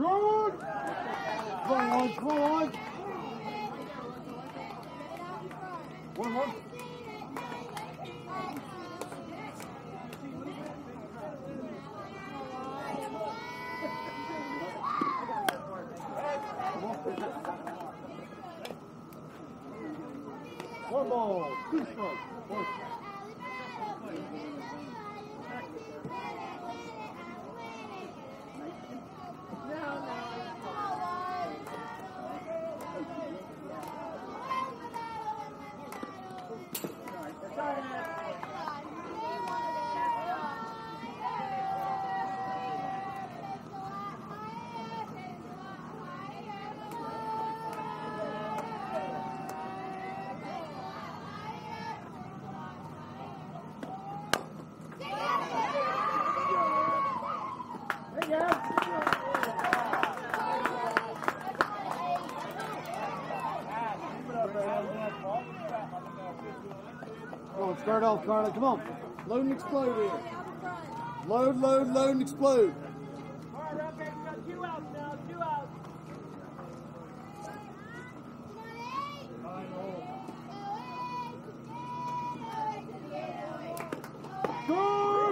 Good. Come on, come on. One more. One ball, 2 strikes. Come on, start off, Carla. Come on. Load and explode here. Load, load, load, and explode. All right, up there, we got 2 outs now, 2 outs. Good.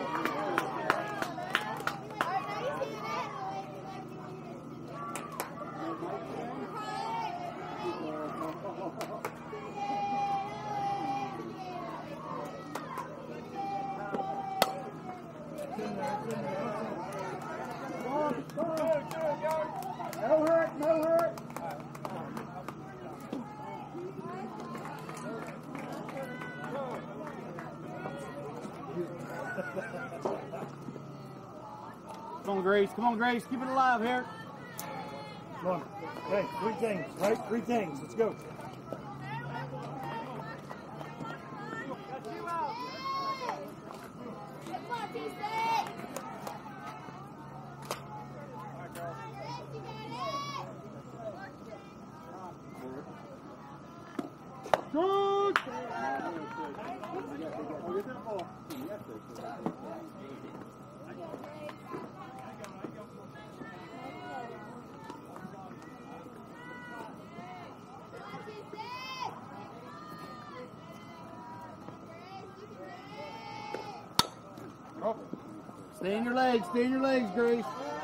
No hurt, no hurt. Come on, Grace. Come on, Grace. Keep it alive here. Come on. Hey, 3 things, right? 3 things. Let's go. Got 2 outs. Good. Stay in your legs, Grace.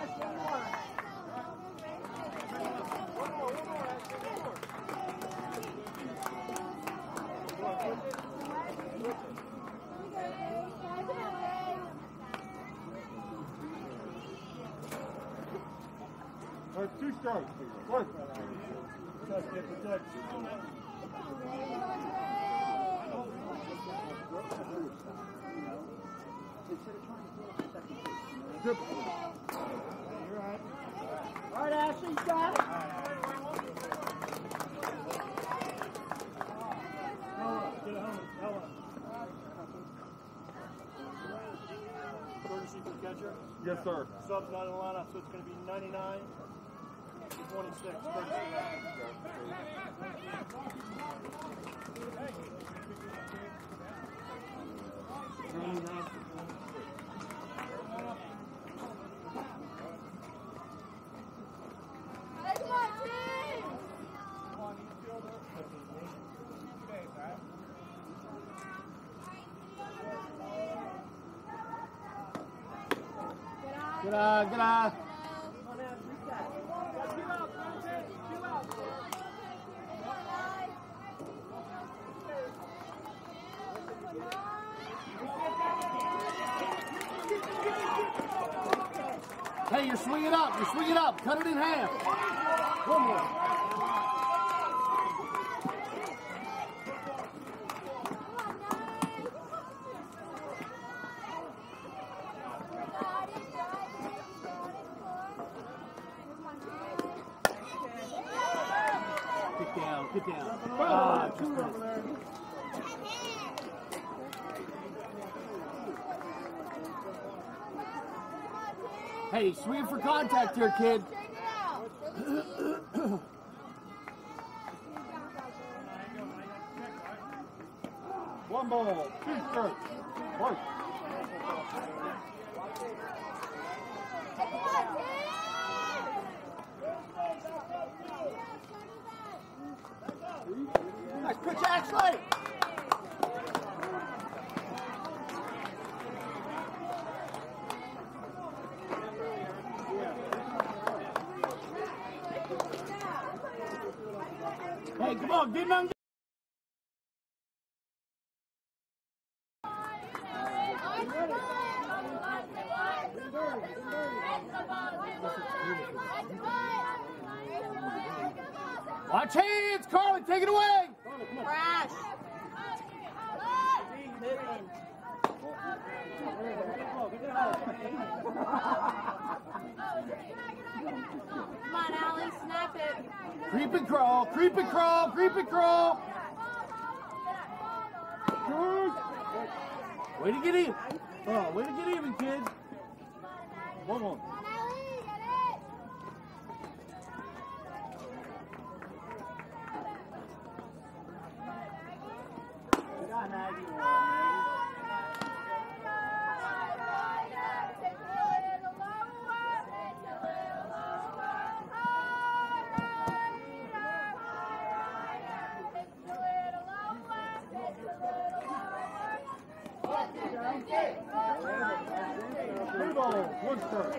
All right, 2 strikes. Work. Protect. Good. You're right. All right, Ashley, you got it. Get it home. Courtesy for catcher. Yes, sir. Sub's not in the lineup, so it's going to be 99 to 26. Good eye, good eye. Hey, you're swinging up, cut it in half. One more. Get down. Ah, hey, swing for contact here, kid. One ball, 2 strikes. Work. Switch, Ashley! Hey, come on, get him on. Watch hands, Carly, take it away. Crash. Moving. Come on, Allie, snap it. Creep and crawl, creep and crawl, creep and crawl. Way to get even. Oh, way to get even, kids. One more. Blue ball, one strike.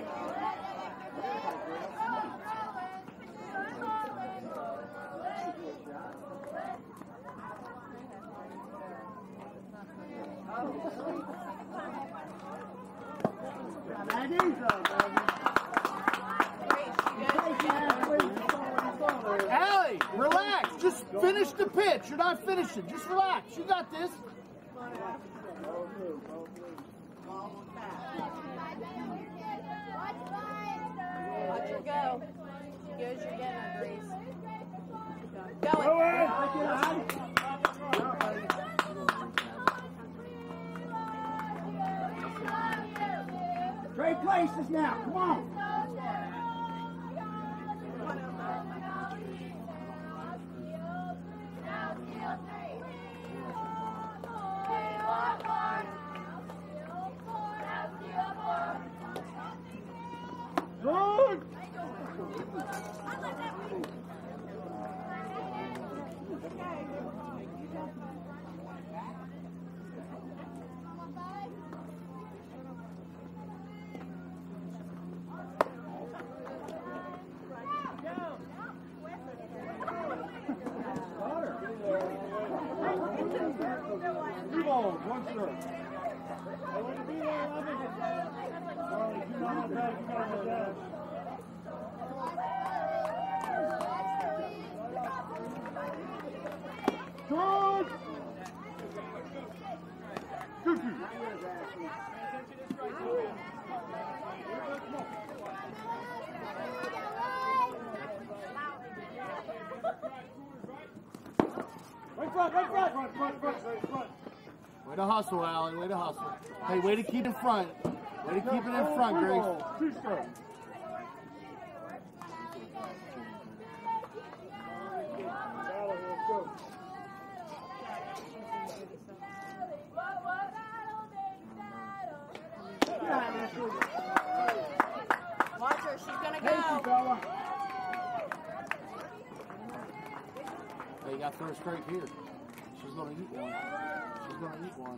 Allie, relax. Just finish the pitch. You're not finishing. Just relax. You got this. Watch her go. She goes, you're getting her, Grace. Trade places now. Come on. Good. Two balls, one strike. Good. 2-2. Right front. Way to hustle, Allie. Way to hustle. Hey, way to keep in front. Way to keep it in front, Grace. 2 strikes. Watch her, she's gonna go. Hey, you got first strike here. She's gonna eat one. She's gonna eat one.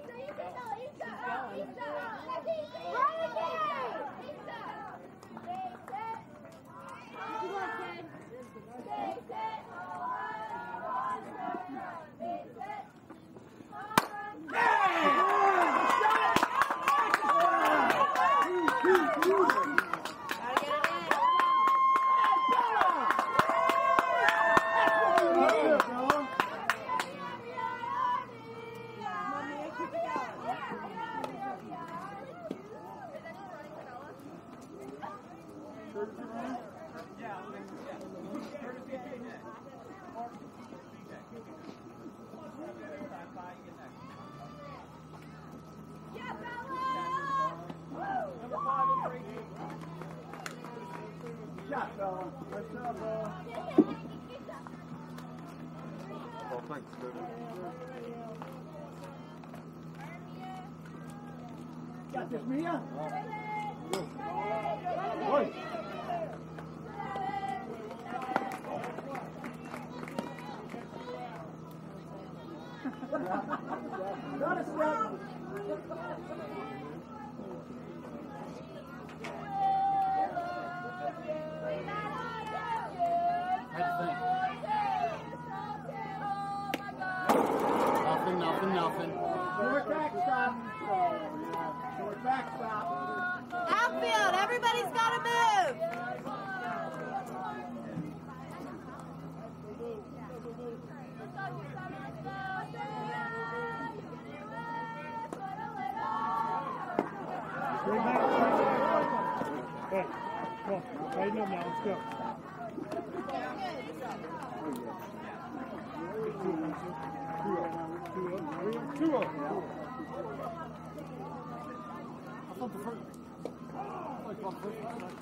Shot, fella. What's up, bro? Oh, thanks, dude. Got this, Mia? Oi. Got a step. Nothing. Short backstop. Short backstop. Outfield, everybody's got to move. Hey, come on. Tighten up now. Let's go. Two up. I thought the first. I thought the first one.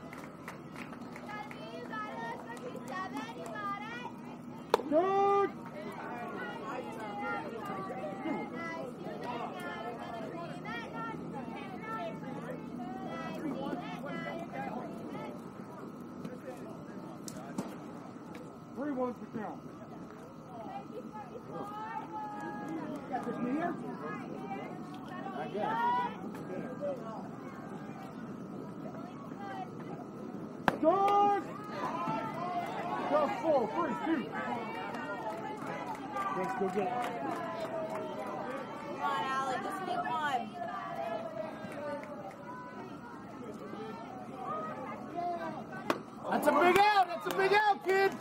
Good. Three ones to count. Got this near? I guess. Good. Go full. 3, 2. Let's go get it. Come on, Allie, just need one. That's a big out. That's a big out, kid.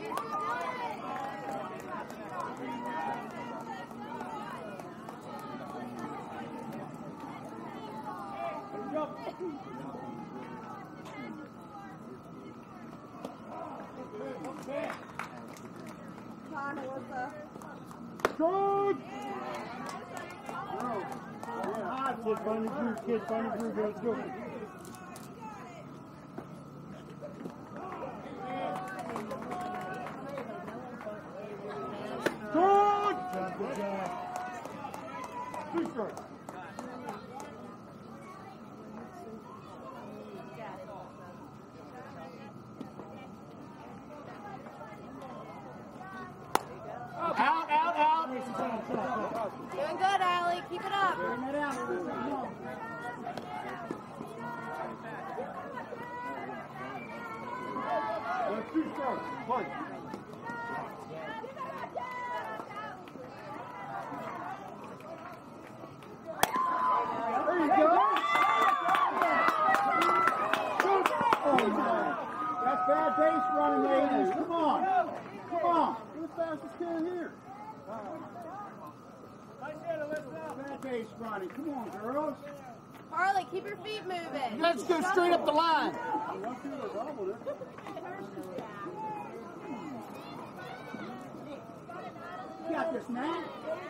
Come on, Melissa. Good. Kid, find the groove. Kid, find the groove. Let's go. Good. Good job. 2 strikes. Out. Doing good, Allie. Keep it up. Bring it out. Come on. That's 2 strikes. Punch. There you go. Oh, my. That's bad base running, ladies. Come on. Come on. You're the fastest kid here. Bad base running. Come on, girls. Harley, keep your feet moving. Let's go straight up the line. You got this, man.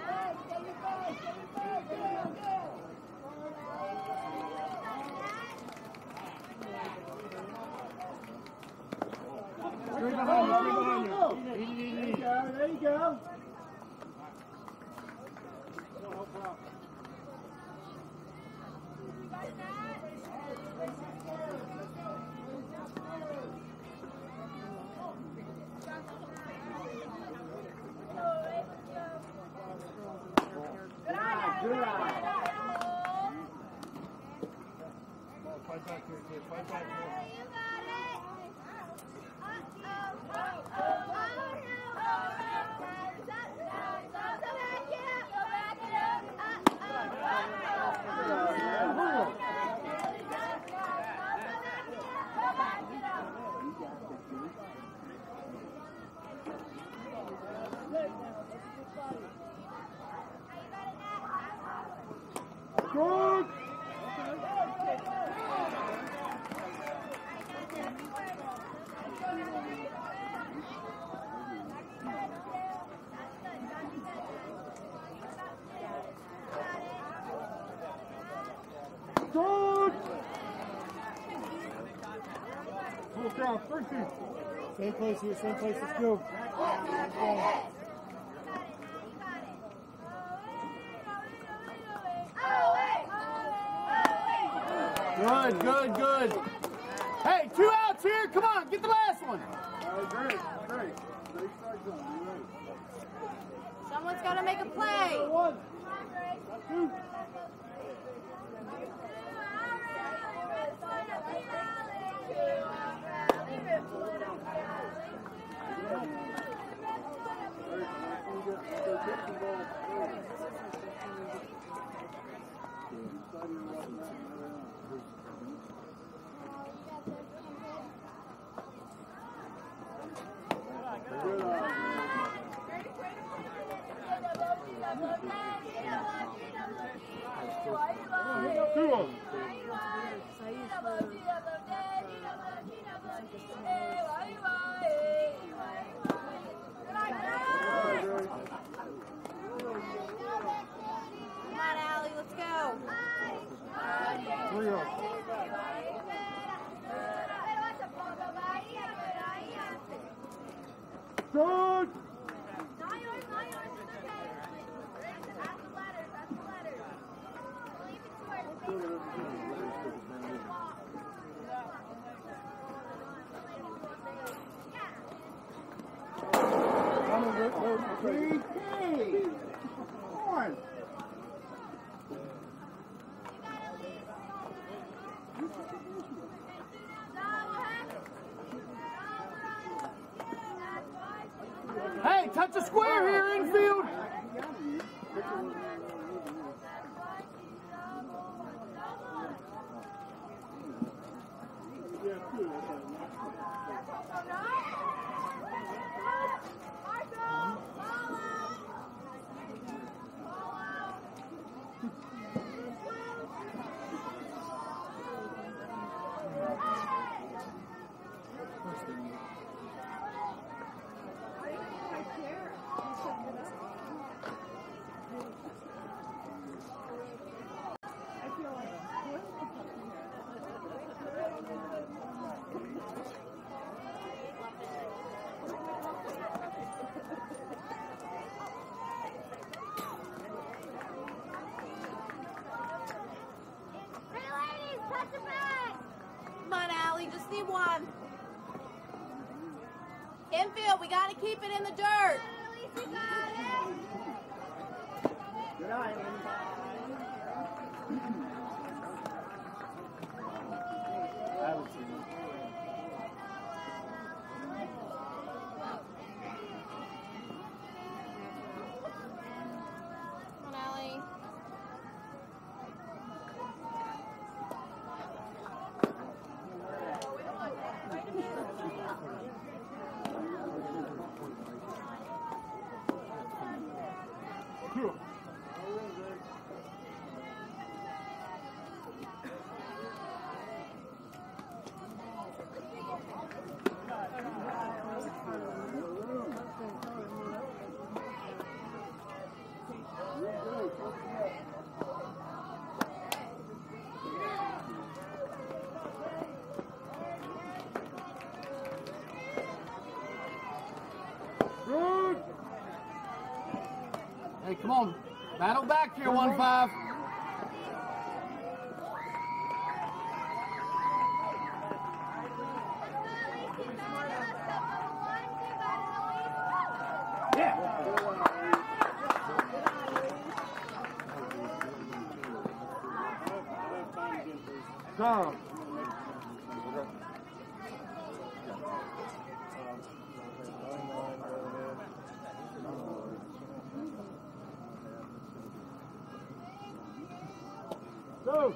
Straight behind you. Straight behind you. There you go. Fight back here, kid. Fight back here. Good. Good. Full count. 13. Same place here. Same place. Let's go. Good. Hey, 2 outs here. Come on, get the last one. Great. Great strike zone. You ready? Someone's got gotta make a play. Come on, Allie, let's go. Good. Hey, touch the square here, infield. Come on, Allie, just need one. Infield, we gotta keep it in the dirt. Good eye. Come on, Allie. Hey, come on. Battle back here, 1-5. Go. Go.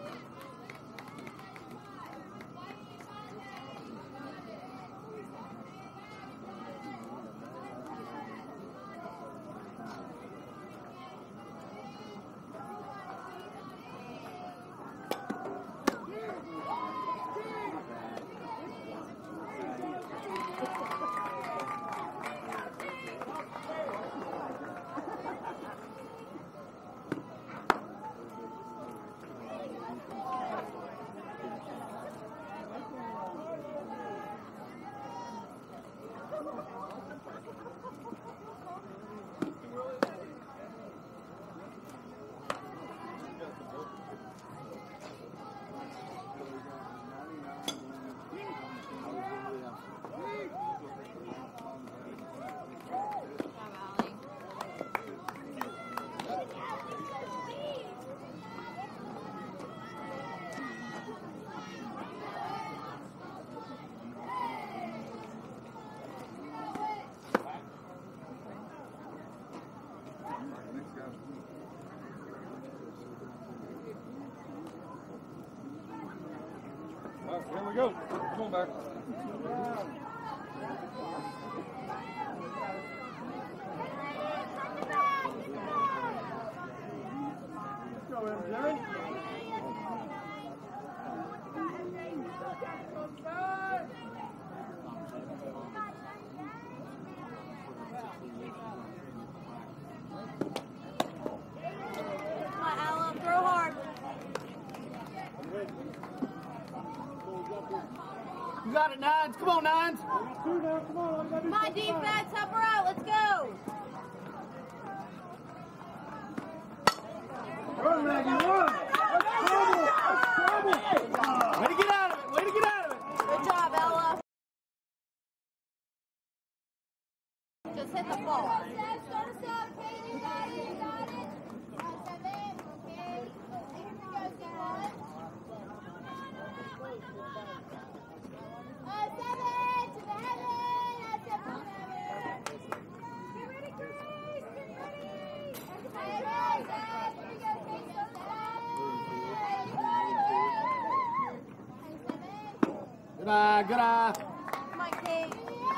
All right, here we go. Come on back. Let's go, MJ. Come on, Alan, throw hard. You got it, Nines. Come on, Nines. Two now, come on. Come on, defense, help her out. Let's go. Run, Maggie, run. That's trouble. That's trouble. Way to get out of it. Way to get out of it. Good job, Ella. Just hit the ball. Good eye, good eye. Come on, Kate.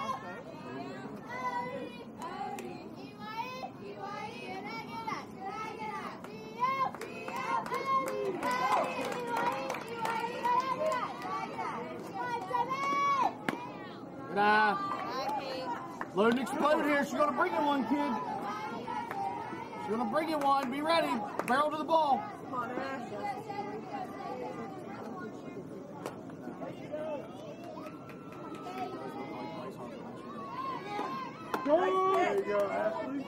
Good eye. Load and explode here. She's going to bring you one, kid. She's going to bring you one. Be ready. Barrel to the ball. Go. There you go, Ashley.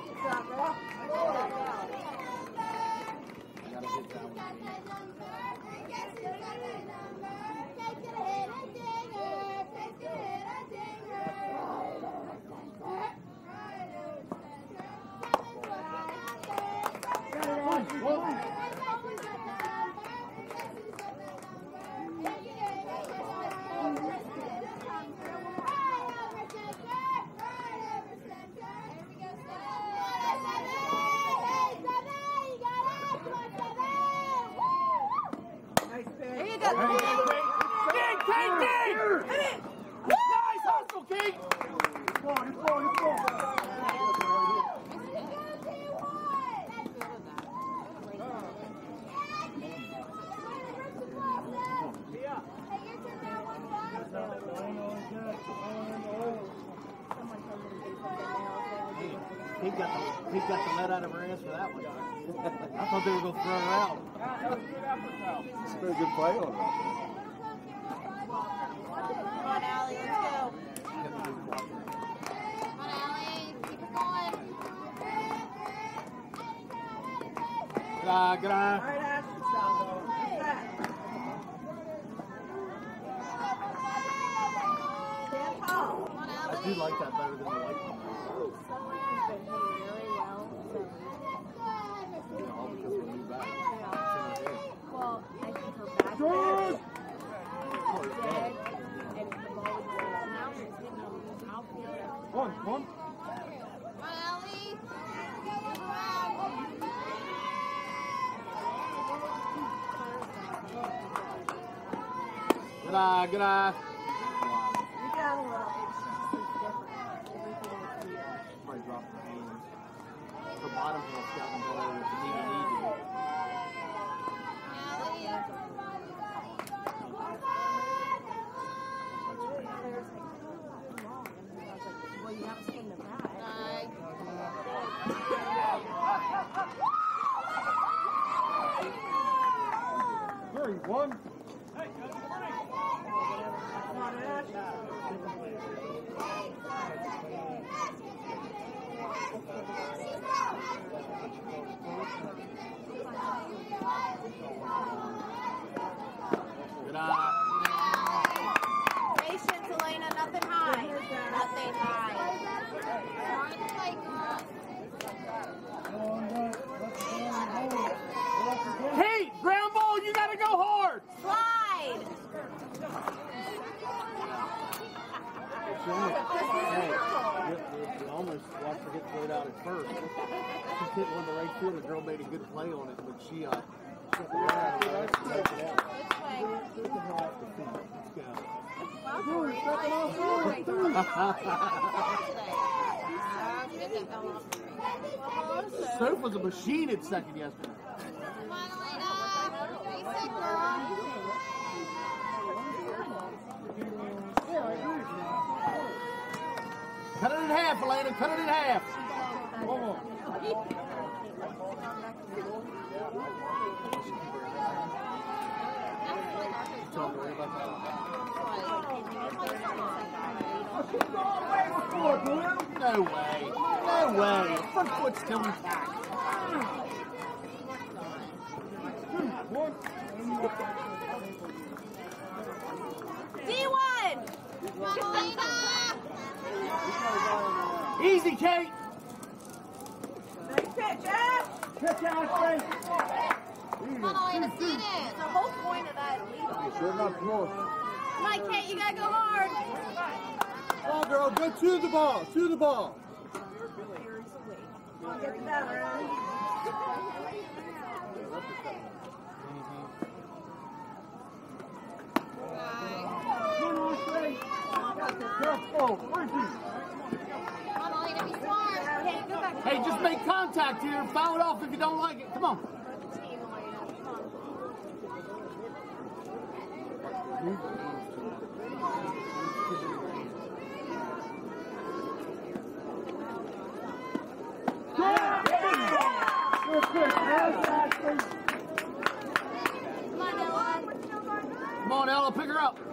There you go. King, King, King! Hit it! Nice hustle, King! Come on, come on, come on. He got the lead out of her ass for that one. I thought they were going to throw her out. It's a very good play on that. Come on, Allie, let's go. Come on, Allie, keep it going. Good eye, good eye. Come on, I do Allie. like that better than the white one. Someone's been hitting really well. Yeah, all because of the new bat. Well, I think her back Good. is dead, and the ball was there. Now she's hitting the outfield. Come on, come on. Come on, Allie. Good eye, good eye. You got a little. She's different. Everything is weird. Probably dropped her hands. Her bottom hand's gotten better with the knee. Well, you have to swing the bat. There you one. Good eye. Patience, Elena. Nothing high. Nothing high. Kate, ground ball, you got to go hard. Slide. Hey, it first. She hit one to right field. The girl made a good play on it, but she got the run out of the way to take it out. Look at her off the field. Let's go. Soph was a machine at second yesterday. Cut it in half, Elena. Cut it in half. One more. No way. No way. Front foot's still intact. D1! Easy, Kate. Nice pitch, Ash! Pitch, Ashley. The whole point of that lead. Sure enough, close. Come on, Kate, you gotta go hard. Come on, girl. Go to the ball. To the ball. Come on, get it down, Aaron. Come on, Ashley. Careful. Hey, just make contact here. Foul it off if you don't like it. Come on. Come on, Ella, pick her up.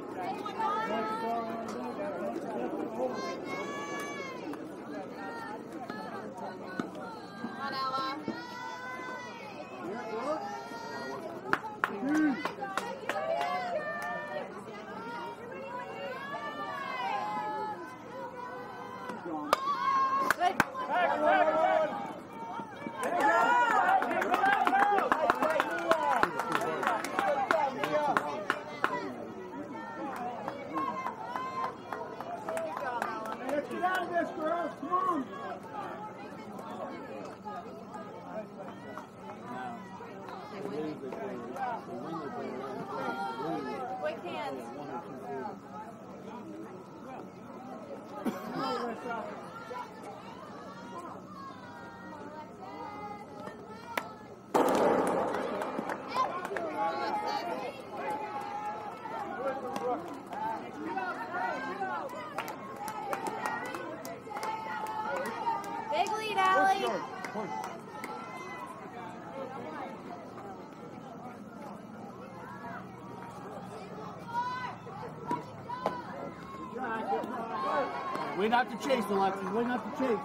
Let's get out of this, girls. Come on. Quick hands. Big lead, Allie. Wait not to chase, Alexis. Wait not to chase.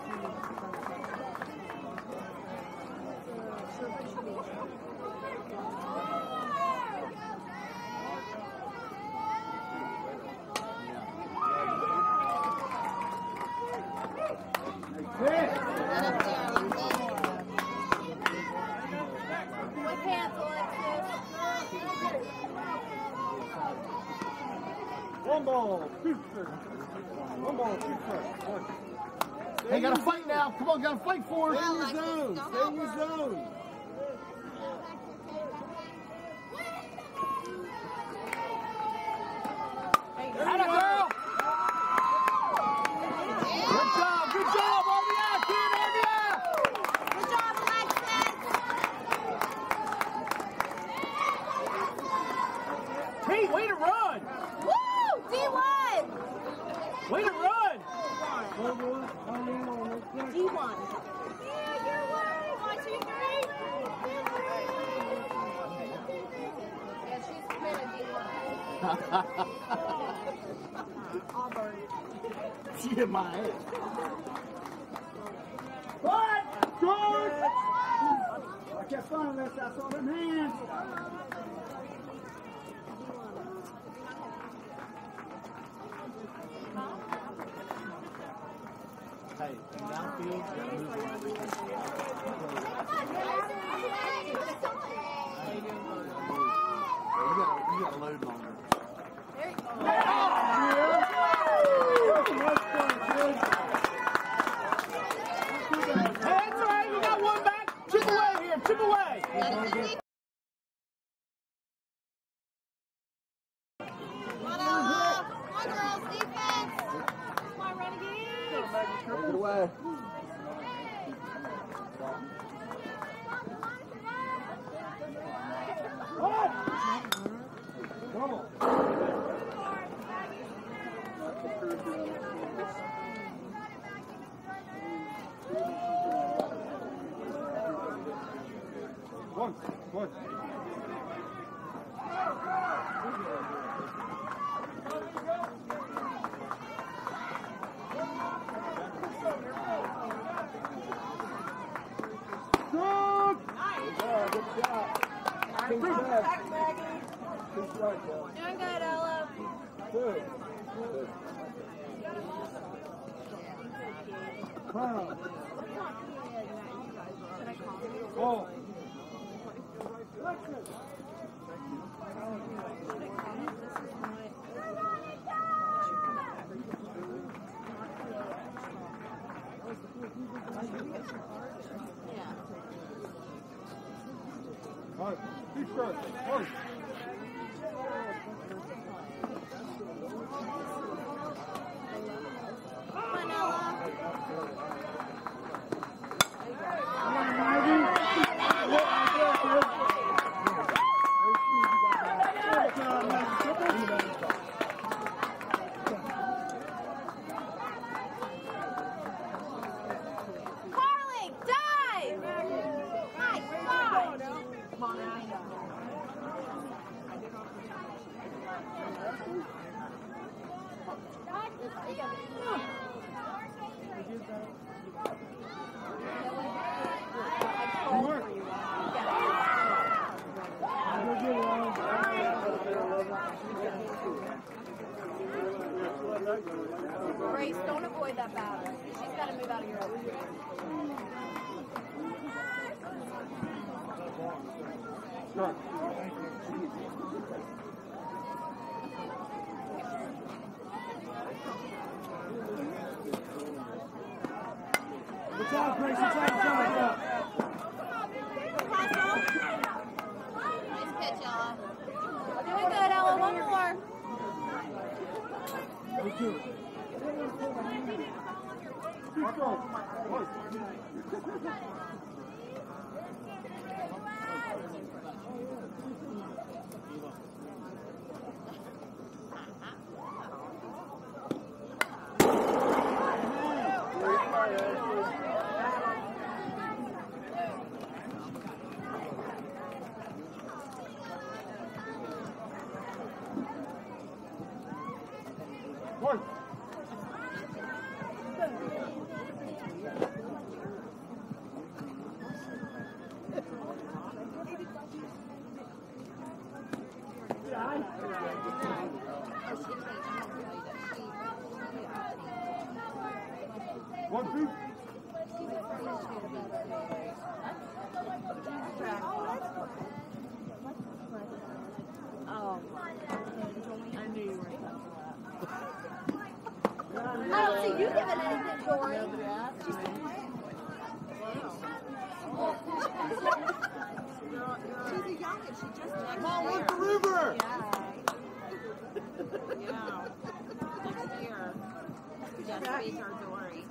Quick hands, Alexis. One ball, two strikes. One ball, two strikes. Hey, gotta fight now. Come on, gotta fight for it. Stay in your zone. Stay in your zone. Atta girl. Good job. Good job. On the eye, kid. On the eye. Good job, Alexis. Kate, way to run. Woo! D1. Way to run. D1. Yeah, your way. 1, 2, 3. Yeah, she's committed D1. Auburn. She hit my head. What? George! I kept fun of this. I saw them hands. Hey, downfield, you gotta move around. You gotta load longer. There you go. away. Come on, Ella. Come on, girls. Defense. Come on, Renegades. Take it away. One. Doing good, Ella. Oh. All right, keep straight. One. Come on, Ella. Carling, dive! Nice, dive! Come on, Ella. Grace, don't avoid that battle. She's got to move out of your way. Start. What's out, Grace? What's out? Nice pitch, Ella. Doing good, Ella. One more. Keep going. One. One. One, two. Oh. I knew you were talking about. I don't see you giving anything, Dory. She's still playing. She's a youngin'. She just Come on, look the river. Yeah. Next year. Just beat our Dory.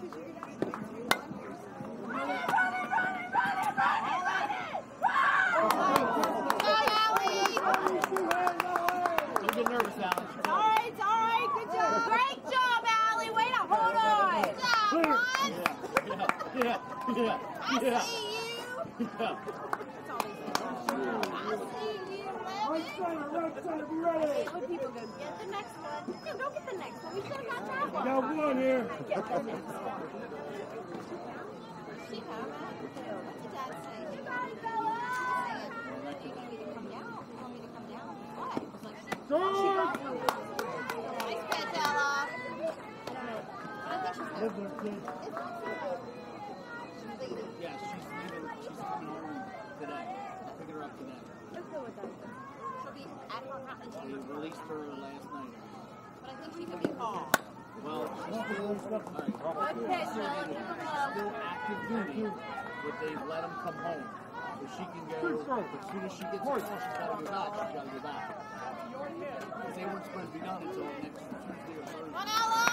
Don't get nervous, Alex. All right. Good job. Great job, Allie. Way to hold on. Good job, Ron. Yeah. I see you. Yeah. I see you. Right center, be ready. When people go, get the next one. No, don't get the next one. We should have got that one. Got one here. Get the next one. She have it? What did Dad say? You got it, Bella. You need me to come down? You want me to come down? What? Like, she got you. Nice pitch, Ella. I don't know. I think she's good. It's not so good. She's leaving. Yeah, she's leaving. She's coming home today. I picked her up today. Let's go with that. She'll be at her house. We released her last night. But I think she could be called. Well, she's still, all right. Good pitch, Ella. Give her love. Still active duty. but they've let them come home. So she can go, as soon as she gets home, she's got to go back. She's got to go back. Because they weren't supposed to be done until next Tuesday or Thursday. Come on, Ella!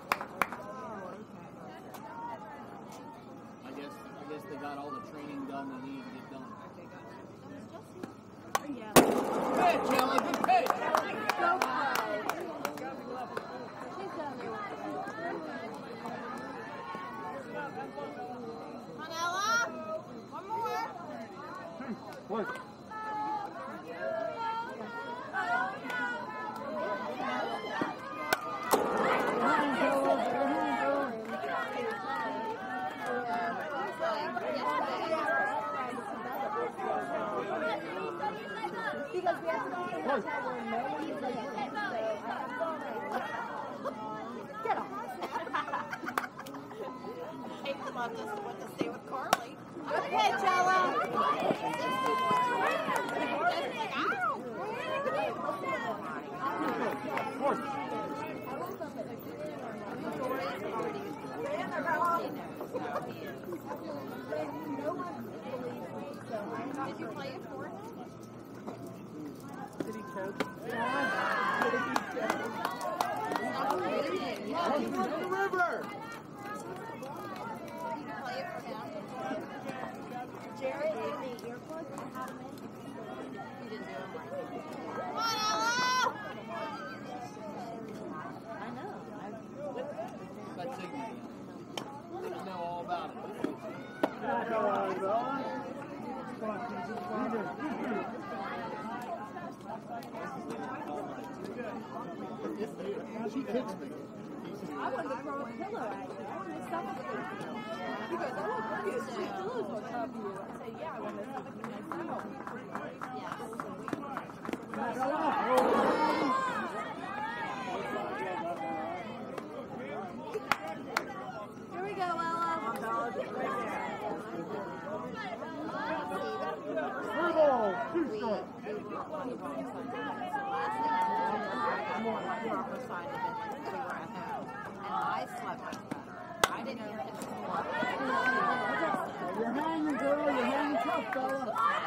I guess they got all the training done they needed to get done. Good pitch, Ella, good pitch! Come on, Ella! One more! What? Because we have to get off. Take them up just what to stay with Carly. Good pitch, Ella. Did you play it for him? Did he choke? The river! Jared, and the earplugs and had them in. You didn't do them right. Come on, Ella! I know. That's Iggy. I know all about it. She kicks me. I wanted to throw a pillow at you. I wanted to suffocate you. He goes, oh, look at sweet pillows on top of you. I say, yeah, I want to suffocate myself. Here we go, Ella. Three balls, 2 strikes. I didn't hear it. You're hanging, girl. You're hanging tough, fella.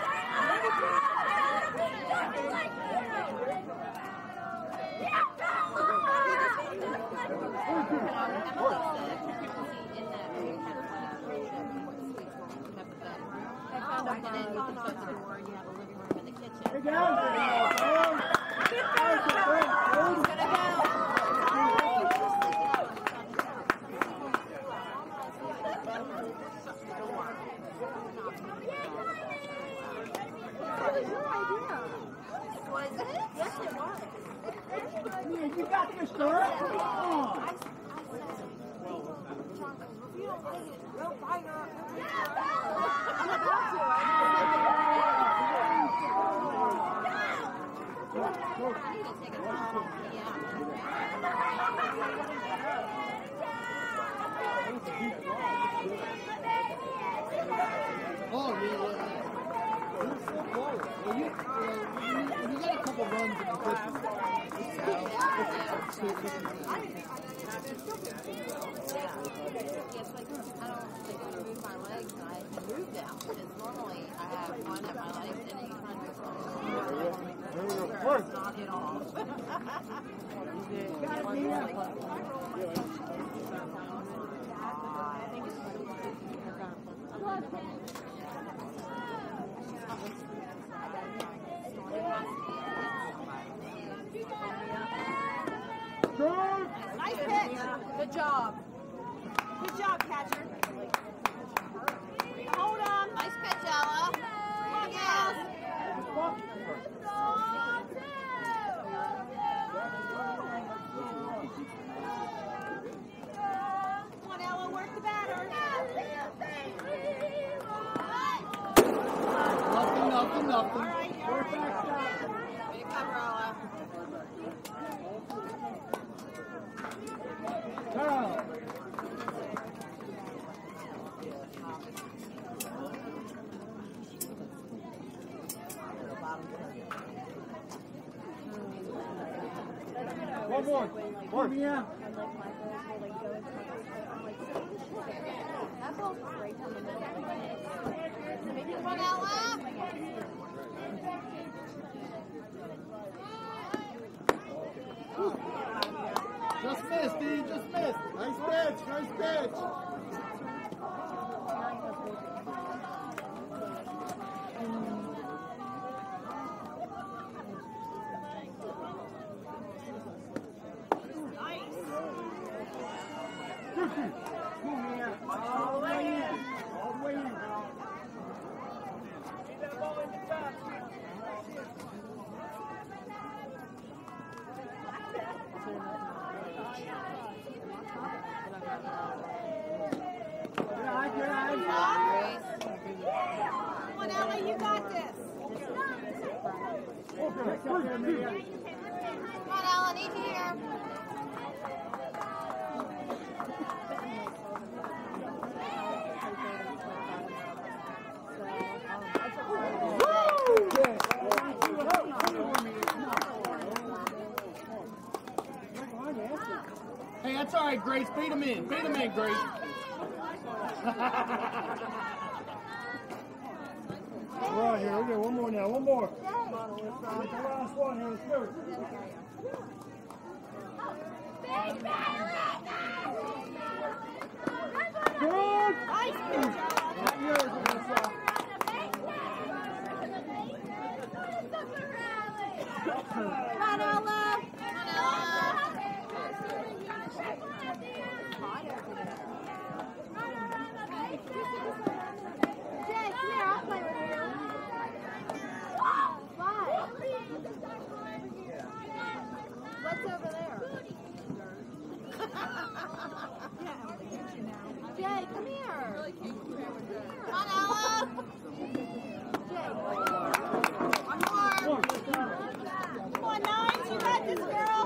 Hey, guys. You got this, girl. Come on. Oh, yeah. Well, you got a couple runs in the Christmas. Knock it off. Nice pitch. Good job. Good job, catcher. Hold on. Nice pitch, Ella. Come on, guys. Come on, Ella. Work the batter. Nothing. All right, you're all right. Way to cover, Ella. One more. One. Yeah. That ball's right down the middle. missed, dude. Just missed. Nice pitch. Nice pitch. All the way in. All the way in. Come on, Ella, you got this. Come on, Ella, need you here. Hey, that's all right, Grace. Beat him in. Beat him in, Grace. Right here, we got one more now, one more. That's the last one here, let's go. Good! Nice pitch. Not yours, Melissa. Come on, Ella. Come on, Ella. Jay, come here. I'll play with you. Why? What's over there? Jay, come here. Come on, Ella. Jay. One more. Come on, Nines. You got this, girl.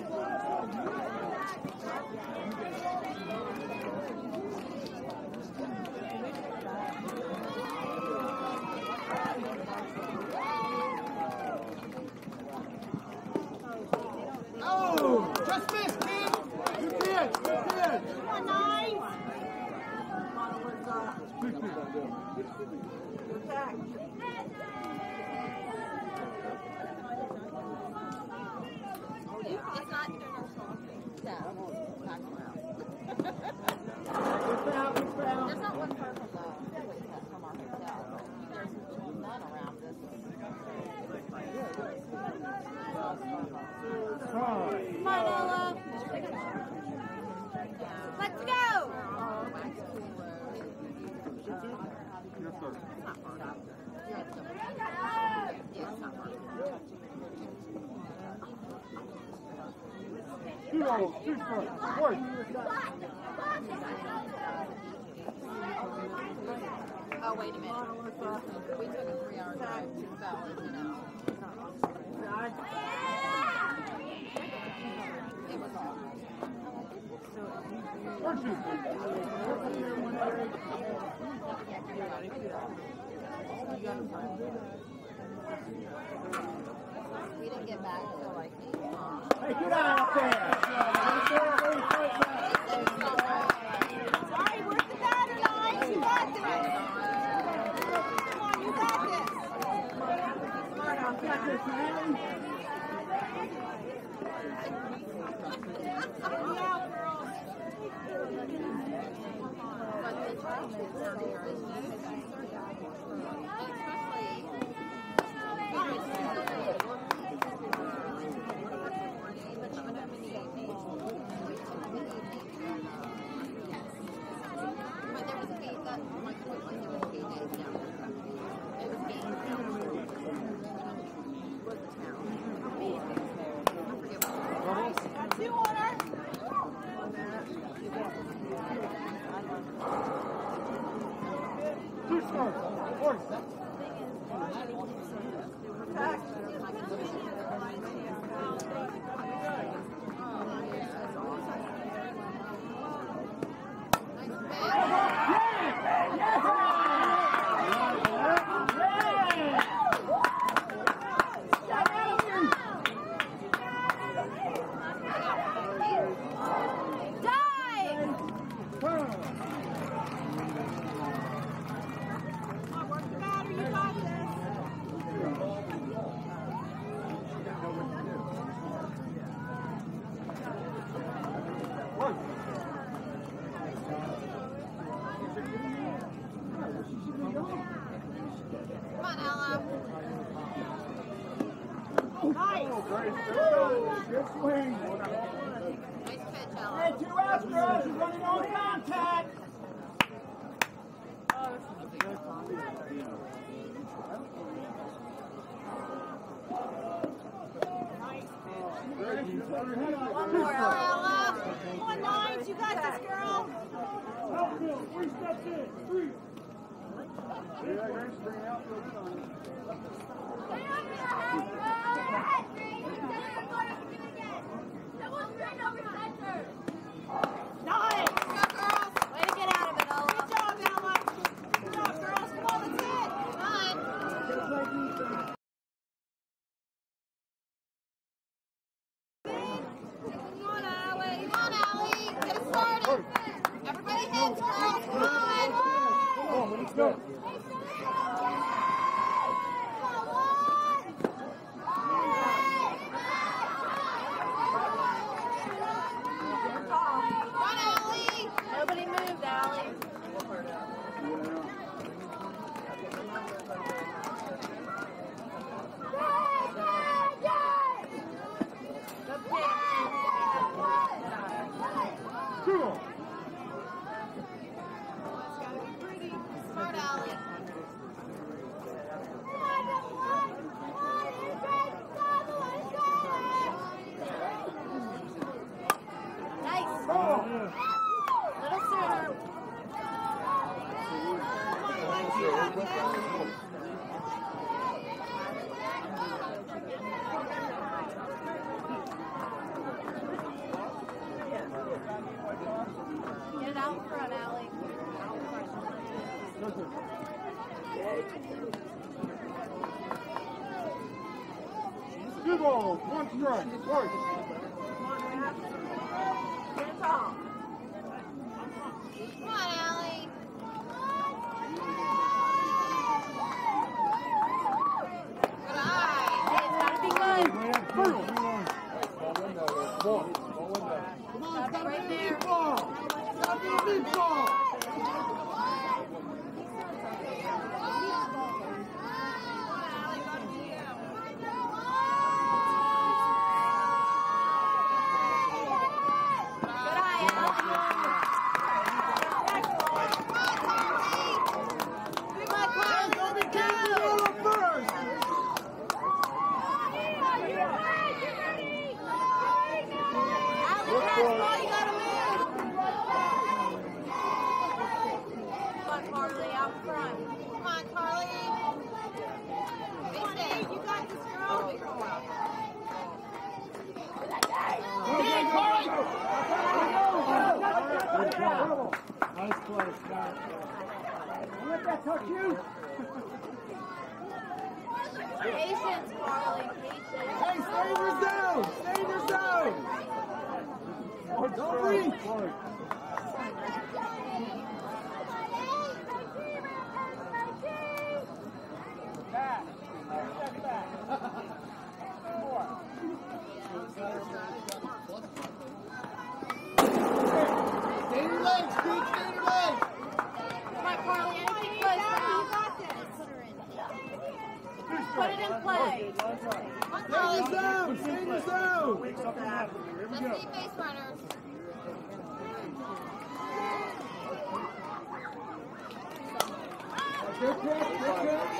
Oh, just missed, kid. You did. You did. Come on, Nines. It's not there's not one person though from our hotel. There's none around this. Come on, Ella. Let's go. Two rolls, two strikes, work. Oh, wait a minute. We took a 3-hour drive to Bell's, you know. It was awful. We didn't get back till like 8 o'clock. Hey, get out there. Sorry, where's the batter, guys? You got this. Come on, you got this. Got this, man. Get me out, girls. But the trouble is earlier is especially Two strikes, work. Good swing. Nice pitch, Ella. Hey, 2 outs, girls. You're running on contact. One more, Ella. Come on, Nines. You got this, girl. Outfield, 3 steps in. 3. Nice. Go, girls. Way to get out of it, Ella. Good job, Ella. Good job, girls. Come on, that's it. Come on. Come on, Allie. Come on, Allie. Get it started. Everybody hits, girls. Come on. Come on, let's go. Come on, Allie. Nobody moved, Allie. Good pitch. Cool. It's gotta be pretty. Smart, Allie. Nice. Little sooner. Come on, Lexi, you got this. Get it out front, Allie. Out front. Good ball. 1 strike. Work. Get tall. Come on, Allie. Good eye. Hey, it's gotta be good. Brutal. Come on, Stop it right there. It's gotta be a deep ball. Carly, out front. Come on, Carly. Hey, you got this, girl. Nice play, Scott. Don't let that touch you. Patience, Carly. Patience. Hey, stay in your zone. Stay in your zone. Don't reach. Stay in your legs, Pete. Stay in your legs. Come on, Carly. Anything goes now. Put it in play. Stay in your zone. Stay in your zone. Something happened here. Here we Let's go. see base runners. Good pitch. Good pitch.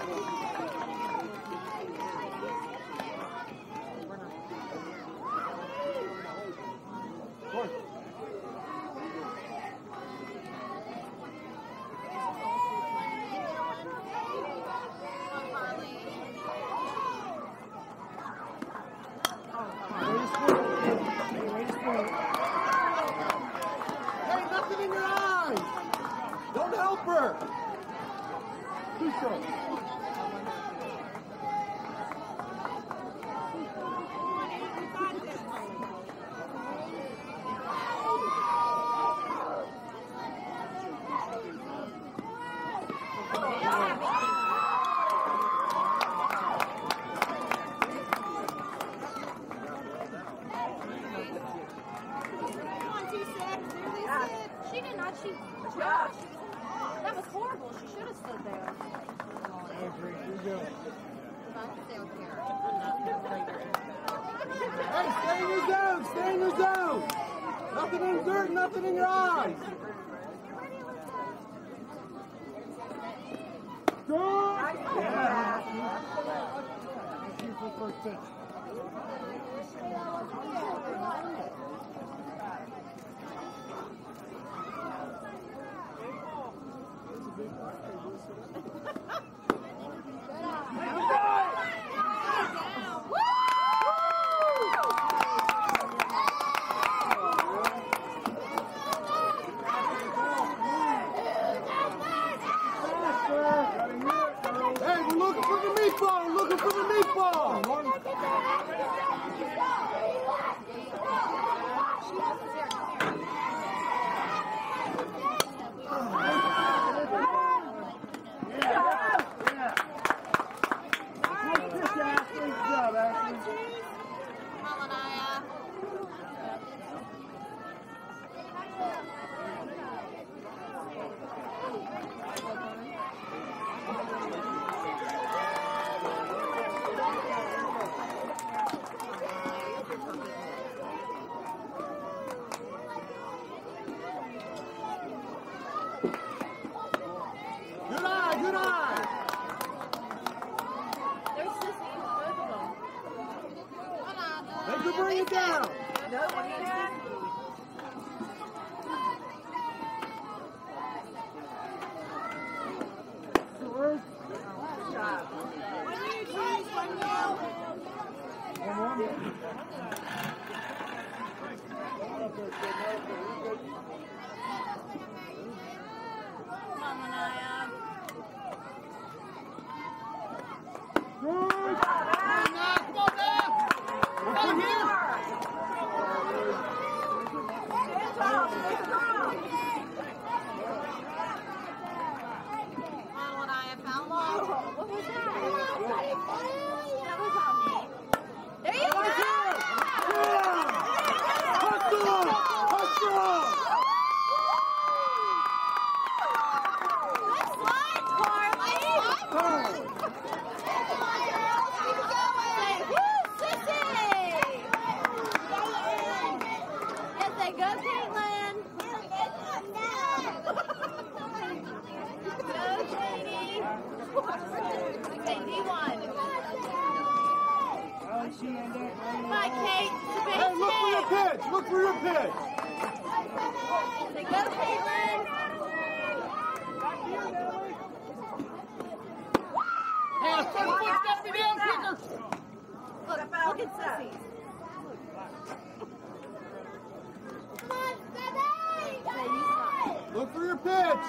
Hey, nothing in your eyes. Don't help her. 2 strikes. She did not. She Josh. That was horrible. She should have stood there. Here we go. Stay over here. Hey, stay in your zone. Stay in your zone. Nothing in dirt, nothing in your eyes. Good. Yeah. That's you for first pitch. Hey, we're looking for the meatball. We're looking for the meatball. Good eye, good eye. There's just both of them. They could bring it down. No, what are you doing? Come on, Manaya. Good. Come on, man. Come here. What was that? That was on me. There you go! Hustle! Hustle! Nice slide, Carly! Say, woo, sissy! Yes, they go, Caitlin! Go, Katie! Okay, D1. Come on, Kate. Hey, look for your pitch. Look for your pitch. Say, go, Caitlin. Hey, a front foot's got to be down quicker. Look at Sissy. Say, you stop. Look for your pitch.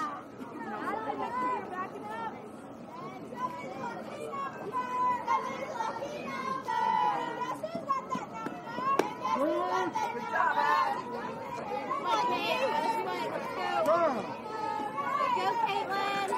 Come on, Kate. This way. Let's go. Go, Caitlin.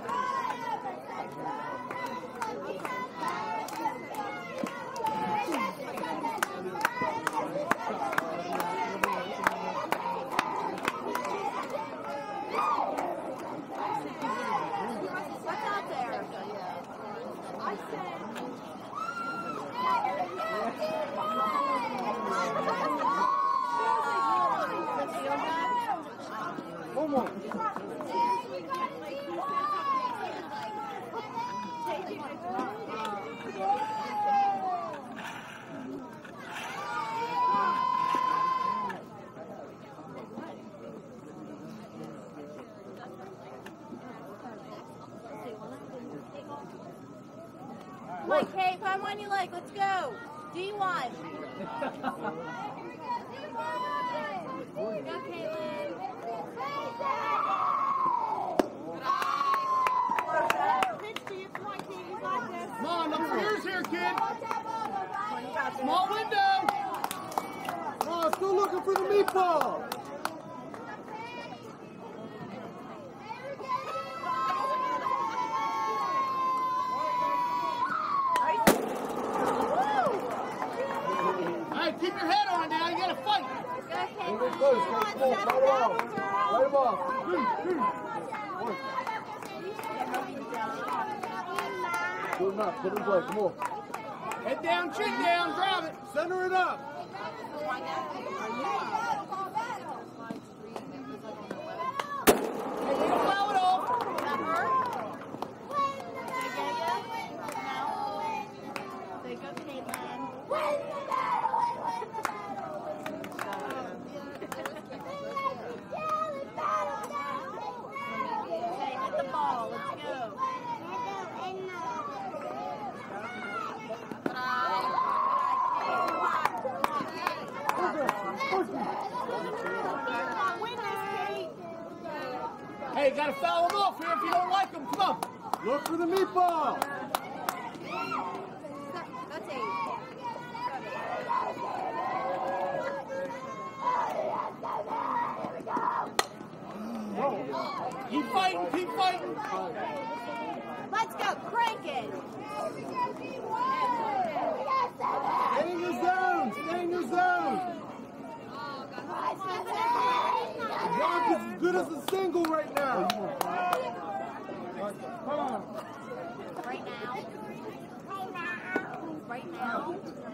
What's out there? I said. One more. Come on, Kate, find one you like. Let's go. D1. Go, Caitlin. Pitch to your point, Kate. You got this. Come on, look for yours here, kid. Small window. Oh, still looking for the meatball. Hey, keep your head on now. You got to fight. Go, Caitlin. Get close. Get close. Fight it off. Fight him off. Put him up. Put him play. Come on. Head down, chin down. Grab it. Center it up. Blow it off. That hurt? Did I get you? No. There you go, Caitlin. Okay, hit the ball. Let's go. Hey, gotta foul him off here if you don't like him. Come on. Look for the meatball. That's 8. Keep fighting. Keep fighting. Let's go. Crank it. Stay in your zone. Stay in your zone. Rock is as good as a single right now. Right now. Right now.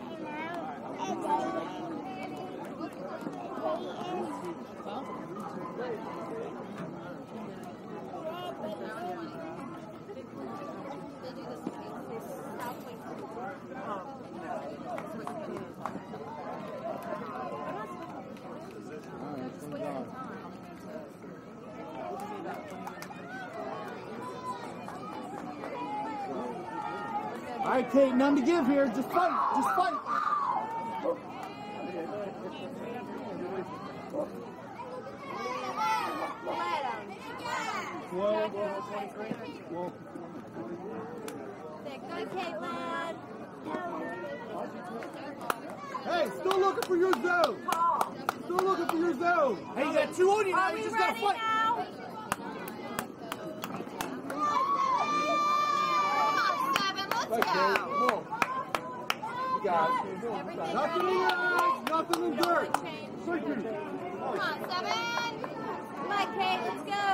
All right, Kate, none to give here. Just fight. Just fight. Good, Caitlin. Hey, still looking for your zone. Still looking for your zone. Hey, you got 2 on you now. Are You we just gotta ready fight. now? Let's go. Come on. You got it. Nothing in your eyes, nothing in dirt. Come on, 7. Come on, Kate, let's go.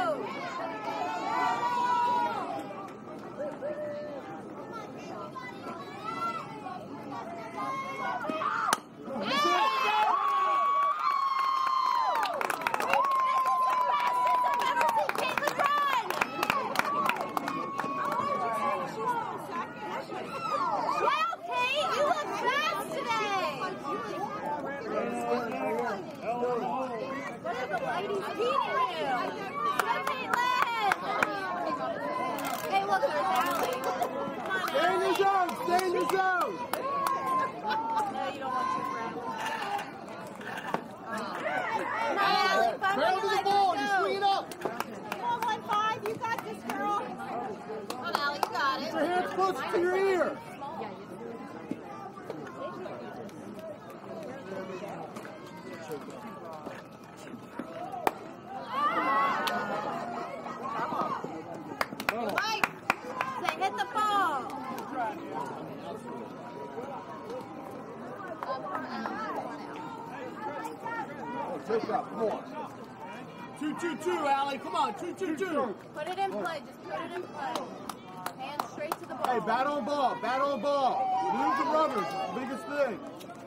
Hey, look, there's Allie. Come on, Stay in your zone. Stay in your zone. no, you don't want to friend. Come on, Allie, find Trail what to you the like, ball. let's You go. swing it up. Come on, 1-5, you got this, girl. Come on, Allie, you got Put it. your hands close to your ear. Right. Say, hit the ball. Take up. Come on. 2-2-2, Allie. Come on. 2-2-2. Put it in play. Just put it in play. Hands straight to the ball. Hey, bat on ball. Bat on ball. Move the rubbers. Biggest thing.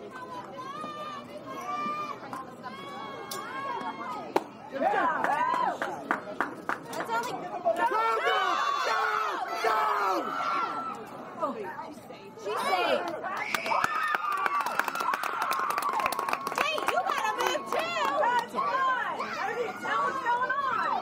That's only. Go! She's safe. Hey, you gotta move too. Come on. Tell what's going on.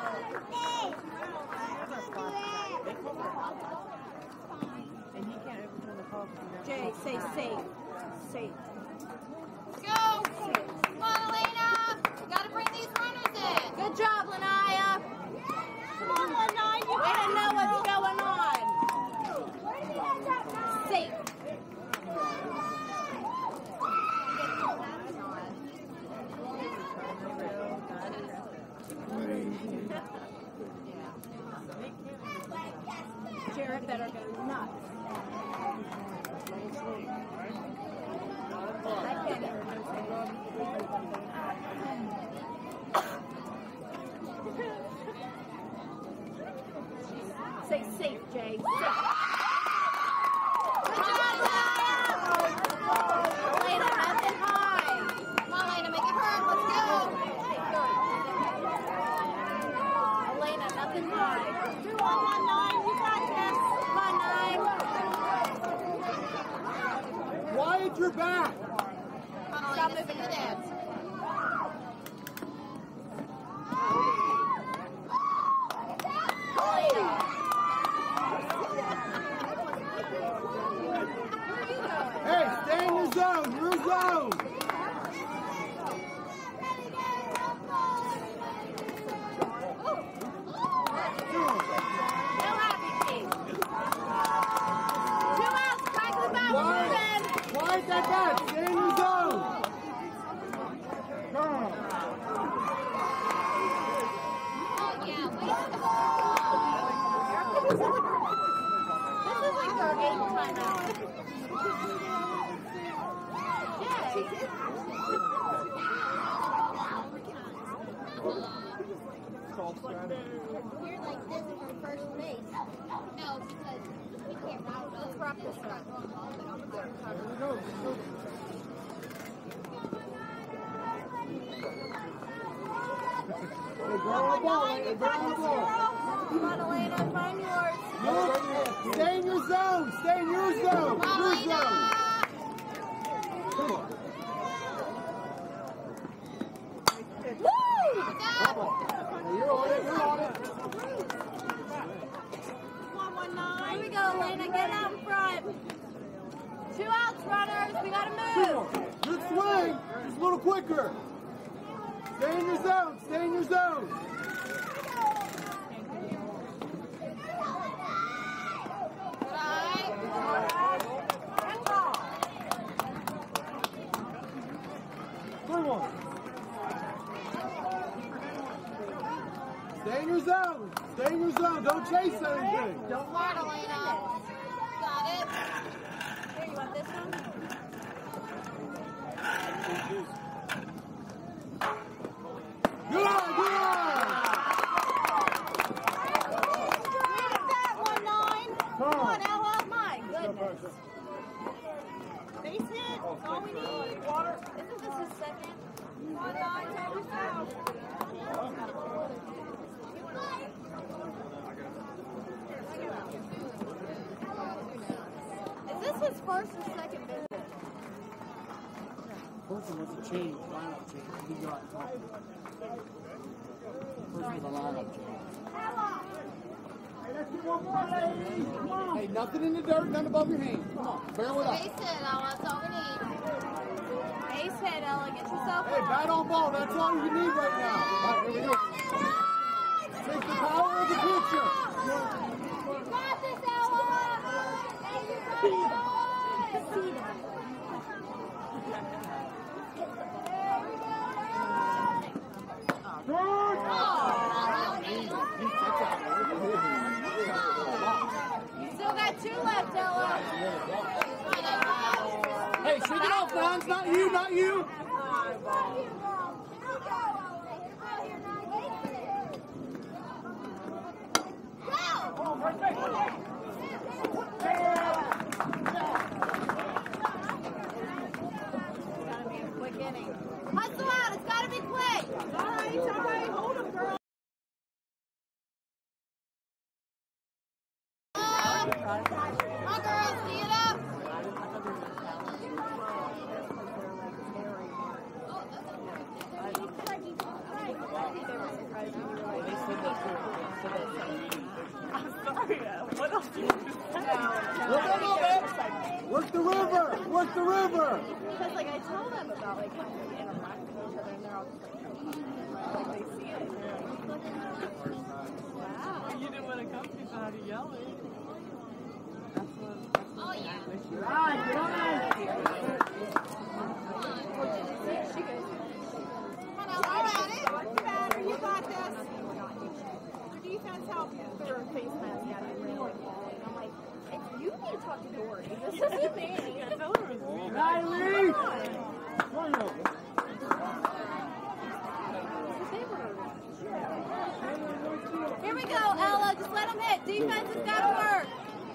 Jay, say safe. Safe. Let's go. Come on, Elena. We gotta bring these runners in. Good job, Lanaya. Come on, Lanaya. You gotta know what's going on. Safe. Jared better go nuts. I can't even say safe, Jay. Safe. Watch your back. Stop moving the dance. Hey, stay in your zone. Your zone. Quiet that back. Stay in your zone. Come on. This is like their 8th timeout. We're like this from first base. No, because we can't route. Let's practice that. Come on, Elena, find yours. Stay in your zone. Stay in your zone. Your zone. Come on. Woo! You're on it. You're on it. 119. Here we go, Elena. Get out in front. 2 outs, runners. We gotta move. Good swing. Just a little quicker. Stay in your zone. Stay in your zone. Stay in your zone. Stay in your zone. Don't chase anything. Don't worry, Elena. Got it. Here, you want this one? Good. That 1-9. Come on, Ella. My goodness. Base hit. That's all we need. Isn't this his second? 1-9. Take us out. Is this his first or second visit? First one was a change, lineup change. He got caught. First was a lineup change. Hey, let's get one more, ladies. Come on. Hey, nothing in the dirt, none above your hand. Come on, barrel it up. Base hit, Ella. That's all we need. Base hit, Ella. Get yourself Hey, bat on ball. That's all you need right now. All right, here we go. Take the power of the pitcher. You got this, Ella. Hey, you got it. There we go. Still got 2 left, Ella. Hey, shake it off, Nines. Not you, not you. Hustle out, it's gotta be quick. It's all right, hold him, girl. Come on, girls, tee it up. What else do you Work the river. Work the river. Because like I tell them about like how we interact with each other and they're all just like they see it and they're like, wow. You didn't want to come because how to yell it. Oh, yeah. Get on, get on. She goes, Come on, Ella, got it. Better, you got this. your defense help their face mask out of really ball. And I'm like, if you need to talk to Dory, this isn't me. I tell her it was me. Riley! Come on. Here we go, Ella. Just let them hit. Defense has got to work.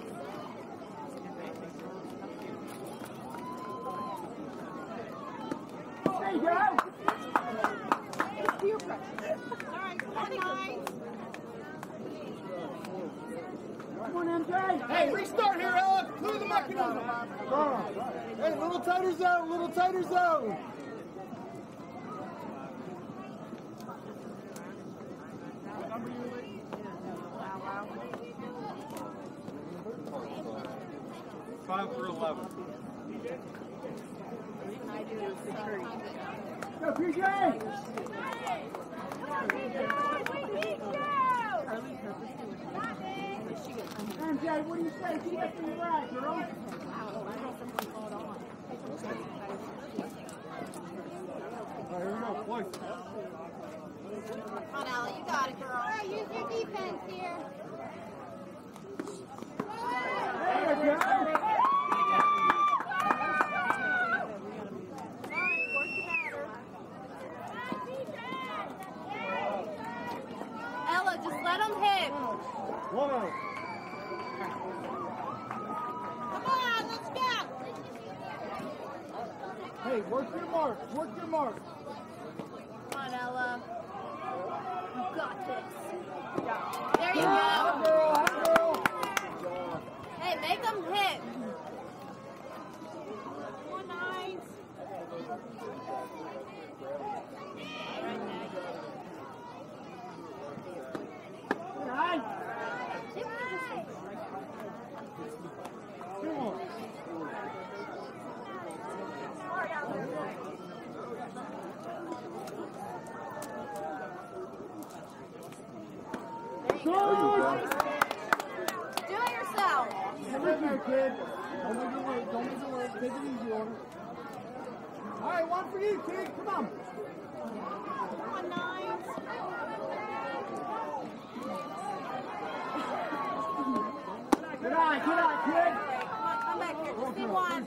There you go. It's peer pressure. All right, 29. Come on, MJ. Hey, restart here, Alex. Clear the mechanism. Hey, little tighter zone, little tighter zone. Five for 11. Go, PJ. MJ, what do you say? Keep it from the right, girl. All right, here we go. Play. Come on, Ella, you got it, girl. All right, use your defense here. There you go. Ella, just let him hit. One out. Come on, let's go. Hey, work your mark. Work your mark. Come on, Ella. You got this. There you Hi, go. girl. Hi, girl. Hey, make him hit. One nice. Nice. Come on. There you go. Do it yourself. Come in there, kid. Don't make it work. Don't make it work. Take it easy on her. All right, one for you, kid. Come on. Come on, nice. Good eye, kid. Come back here. Just be one.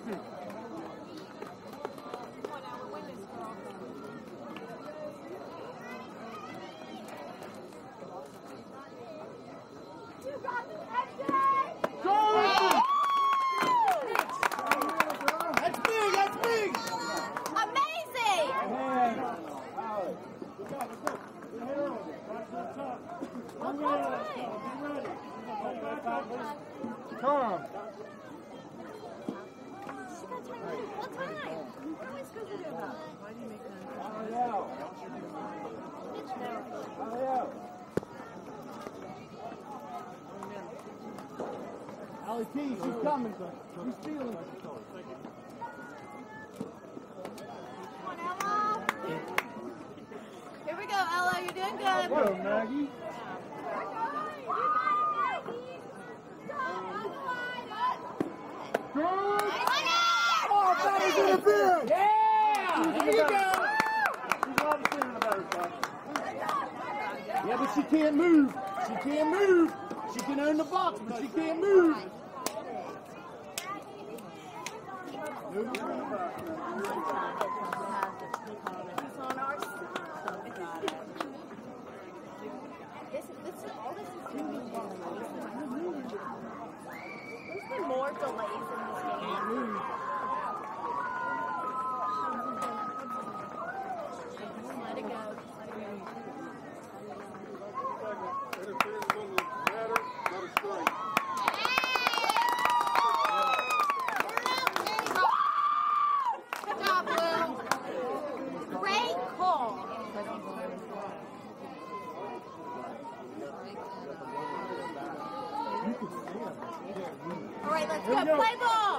That's big. That's big. Amazing. Tom. What time? What are we supposed to do about it? Why do you make Allie T, she's coming. She's feeling it. Come on, Ella. Here we go, Ella. You're doing good. Whoa, Maggie. Oh, that was interference. Yeah. There you go. She's obviously in the better side. Yeah, but she can't move. She can't move. She can own the box, but she can't move. He's on our side. All this is going to be There's been more delays in this game. Let it go. Let it go. Interference on the matter, not a strike. Good job, Blue. Great call. All right, let's go. Play ball.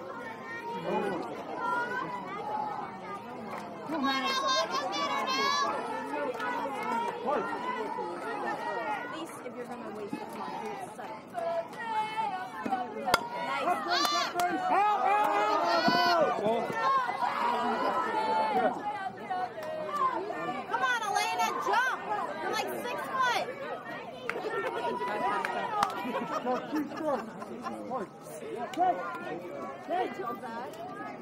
Come on, Ella. Go get her now. At least if you're going to waste the time, do it sudden. Come on, Elena, jump. You're like 6 foot. No, too short. Mark. Good job, Zach.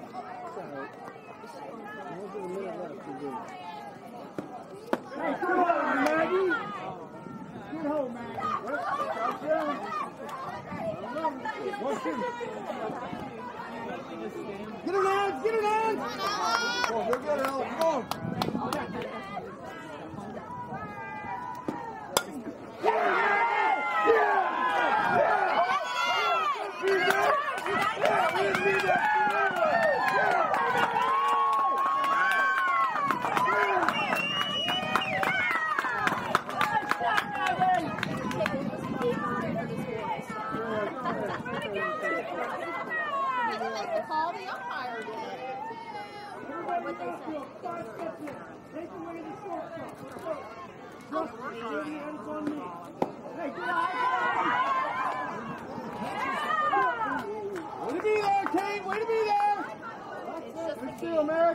Hey, good home, Maggie. Good home, Maggie. Get her down. Get her down. Come on, Ella. Oh, they're good, Ella. Come on. Ella, He didn't make the call, the umpire did. What they say? Take away the short stuff. Just it's on me. Hey, get out! Way to be there, Kate! Way to be there! Good steal, Merrick.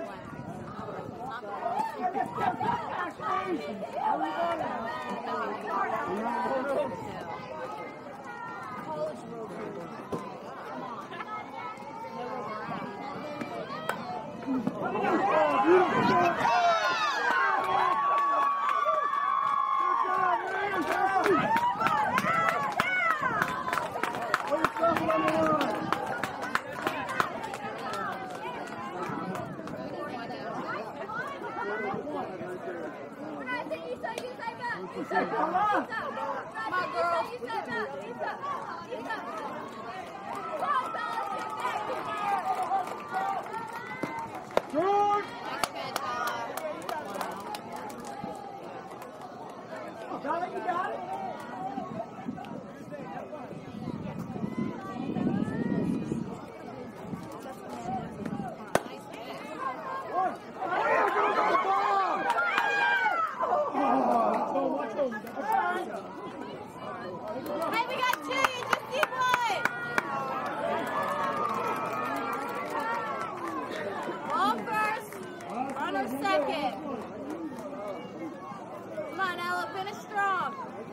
Hey, we got two. You just need one. Ball first. Runner second. Come on, Ella. Finish strong.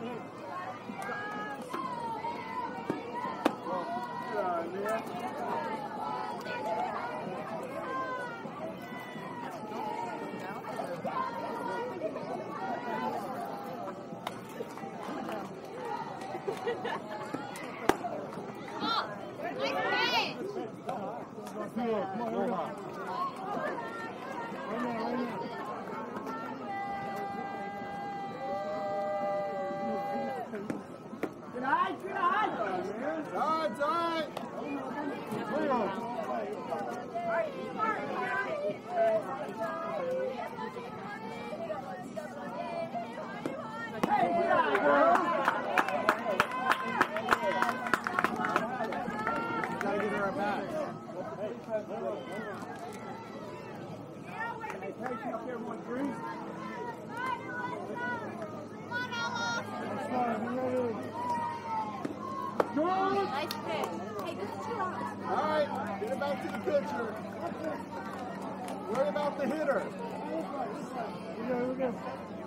Nice pitch. Hey, this is too long. All right, get it back to the pitcher. Worry about the hitter. Here we go.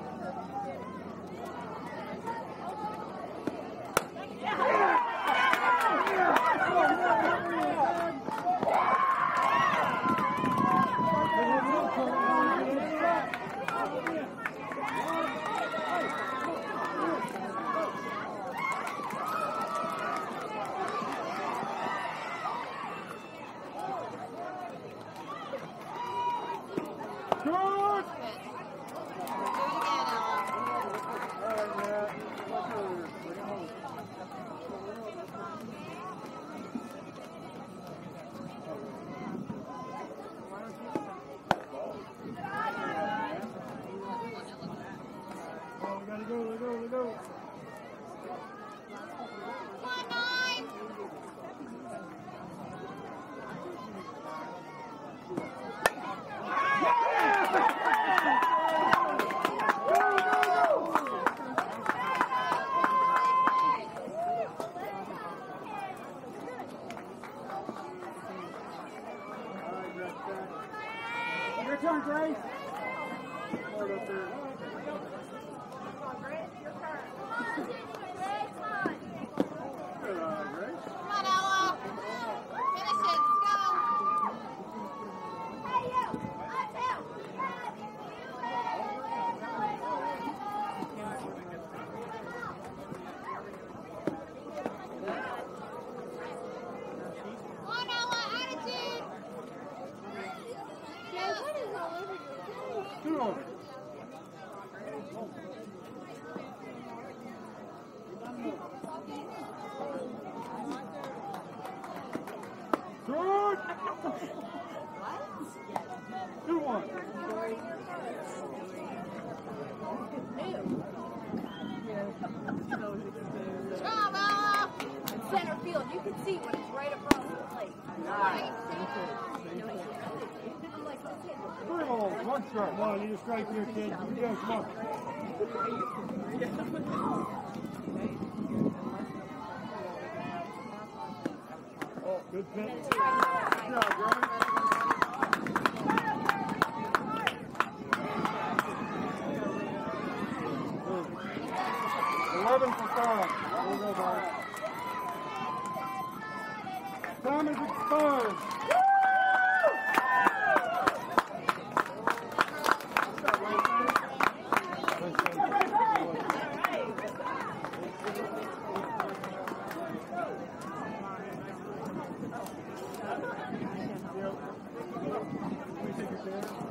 Your turn, Grace. Come on, Ella. Finish it. Let's go. Hey, you. Come on, Ella. Attitude. Yeah, what is all over your Two over. Good. 2-1. Job, Ella. Center field. field. You can see when it's right across the plate. Right. I'm like, that's it. 3 balls, 1 strike. Come on, you need a strike here, kid. Here we go, come on. Oh, good pitch. Good job, Greg. 11 for 5. There we go, Bob. Time is expired. Yep.